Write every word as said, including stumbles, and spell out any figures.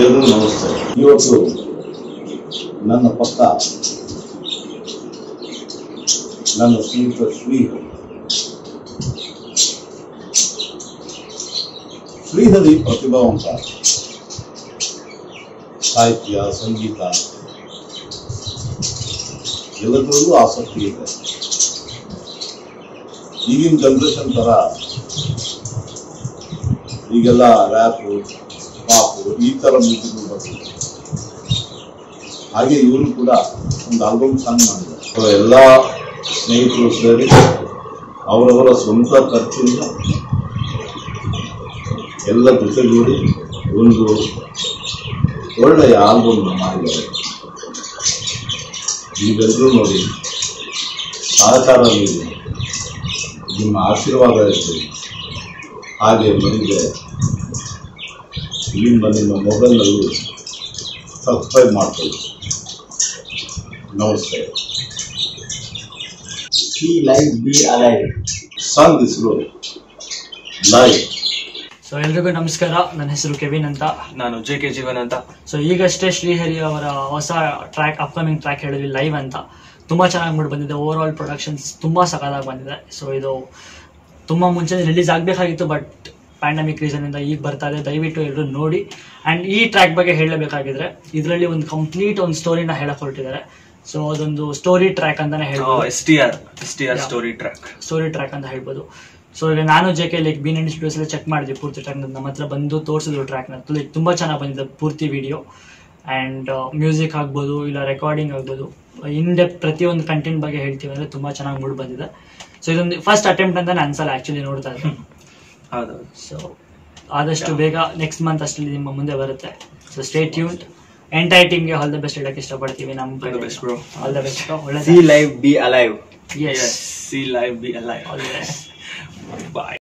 ಎಲ್ಲರಿಗೂ ನಮಸ್ತೆ. ಇವತ್ತು ನನ್ನ ಪಕ್ಕ ನನ್ನ ಸ್ನೇಹಿತ ಶ್ರೀಹರಿ ಶ್ರೀಹರಿ ಪ್ರತಿಭಾವಂತ ಸಾಹಿತ್ಯ, ಸಂಗೀತ ಎಲ್ಲದರಲ್ಲೂ ಆಸಕ್ತಿ ಇದೆ. ಈಗಿನ ಜನರೇಷನ್ ತರ ಈಗೆಲ್ಲ ರ್ಯಾಪು, ಪಾಪು ಈ ತರ ಮ್ಯೂಸಿಕ್ ಬರ್ತಿದೆ. ಹಾಗೆ ಇವರು ಕೂಡ ಒಂದು ಆಲ್ಬಮ್ ಸಾಂಗ್ ಮಾಡಿದ್ದಾರೆ. ಎಲ್ಲ ಸ್ನೇಹಿತರು ಸೇರಿ ಅವರವರ ಸ್ವಂತ ಖರ್ಚಿಂದ ಎಲ್ಲ ಜೊತೆಗೂಡಿ ಒಂದು ಒಳ್ಳೆಯ ಆಲ್ಬಮ್ ಮಾಡಿದ್ದಾರೆ. ನೀವೆಲ್ಲರೂ ನೋಡಿ ಸಹಕಾರ ನೀಡಿ ನಿಮ್ಮ ಆಶೀರ್ವಾದ ಇರ್ತದೆ. ಹಾಗೆ ಮನೆಗೆ ನಿಮ್ಮ ನಿಮ್ಮ ಮೊಬೈಲ್ನಲ್ಲಿ ಸಬ್ಸ್ಕ್ರೈಬ್ ಮಾಡ್ಕೊಳ್ಳಿ. ನಮಸ್ತೆ. See live be alive song ಹೆಸರು ಲೈವ್. ಸೊ ಎಲ್ರಿಗೂ ನಮಸ್ಕಾರ. ನನ್ನ ಹೆಸರು ಕೆವಿನ್ ಅಂತ. ನಾನು ಜೆ ಕೆ ಜೀವನ್ ಅಂತ. ಸೊ ಈಗಷ್ಟೇ ಶ್ರೀಹರಿ ಅವರ ಹೊಸ ಟ್ರ್ಯಾಕ್, ಅಪ್ಕಮಿಂಗ್ ಟ್ರ್ಯಾಕ್ ಹೇಳಿದ್ವಿ ಲೈವ್ ಅಂತ. ತುಂಬಾ ಚೆನ್ನಾಗಿ ಮೂಡಿ ಬಂದಿದೆ. ಓವರ್ ಆಲ್ ಪ್ರೊಡಕ್ಷನ್ಸ್ ತುಂಬಾ ಸಖತ್ತಾಗಿ ಬಂದಿದೆ. ಸೊ ಇದು ತುಂಬಾ ಮುಂಚೆ ರಿಲೀಸ್ ಆಗಬೇಕಾಗಿತ್ತು, ಬಟ್ ಪ್ಯಾಂಡಮಿಕ್ ರೀಸನ್ ಇಂದ ಈಗ ಬರ್ತಾ ಇದೆ. ದಯವಿಟ್ಟು ಎಲ್ಲರೂ ನೋಡಿ. ಅಂಡ್ ಈ ಟ್ರ್ಯಾಕ್ ಬಗ್ಗೆ ಹೇಳಬೇಕಾಗಿದ್ರೆ ಇದರಲ್ಲಿ ಒಂದು ಕಂಪ್ಲೀಟ್ ಒಂದು ಸ್ಟೋರಿನ ಹೇಳಕ್ ಹೊರಟಿದ್ದಾರೆ. ಸೊ ಅದೊಂದು ಸ್ಟೋರಿ ಟ್ರ್ಯಾಕ್ ಅಂತಾನೆ ಹೇಳ್ಬೋದು. S T R S T R story track story track ಅಂತ ಹೇಳ್ಬೋದು. ಸೊ ಈಗ ನಾನು J K like bean studios ಎಲ್ಲ ಚೆಕ್ ಮಾಡಿದ್ವಿ ಪೂರ್ತಿ ಟ್ರ್ಯಾಕ್. ನಮ್ಮ ಹತ್ರ ಬಂದು ತೋರಿಸಿದ್ರು ಟ್ರ್ಯಾಕ್ನ. ಲೈಕ್ ತುಂಬಾ ಚೆನ್ನಾಗಿ ಬಂದಿದೆ ಪೂರ್ತಿ ವಿಡಿಯೋ. ಆ್ಯಂಡ್ ಮ್ಯೂಸಿಕ್ ಆಗ್ಬೋದು, ಇಲ್ಲ ರೆಕಾರ್ಡಿಂಗ್ ಆಗ್ಬೋದು, ಇನ್ ಡೆಪ್ ಪ್ರತಿಯೊಂದು ಕಂಟೆಂಟ್ ಬಗ್ಗೆ ಹೇಳ್ತೀವಿ ಅಂದರೆ ತುಂಬ ಚೆನ್ನಾಗಿ ಮೂಡಿ ಬಂದಿದೆ. ಸೊ ಇದೊಂದು ಫಸ್ಟ್ ಅಟೆಂಪ್ಟ್ ಅಂತಾನೆ ಅನ್ಸಲ್ಲ ಆ್ಯಕ್ಚುಲಿ ನೋಡ್ತಾ ಇದ್ದೆ. ಹೌದು. ಸೊ ಆದಷ್ಟು ಬೇಗ ನೆಕ್ಸ್ಟ್ ಮಂತ್ ಅಷ್ಟಲ್ಲಿ ನಿಮ್ಮ ಮುಂದೆ ಬರುತ್ತೆ. So stay tuned. ಎಂಟೈರ್ ಟೀಮ್ಗೆ ಆಲ್ ದ ಬೆಸ್ಟ್ ಹೇಳಕ್ಕೆ ಇಷ್ಟಪಡ್ತೀವಿ. ನಮ್ಮ all the best bro. All the best. ಒಳ್ಳೆ see live be alive. Yes see live be alive. All the best. Bye.